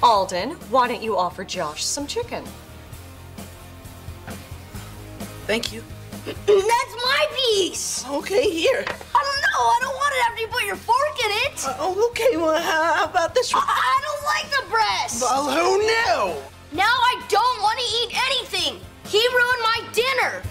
Alden, why don't you offer Josh some chicken? Thank you. That's my piece! Okay, here. I don't want it after you put your fork in it! Okay, well, how about this one? I don't like the breast! Well, who knew? Now I don't want to eat anything! He ruined my dinner!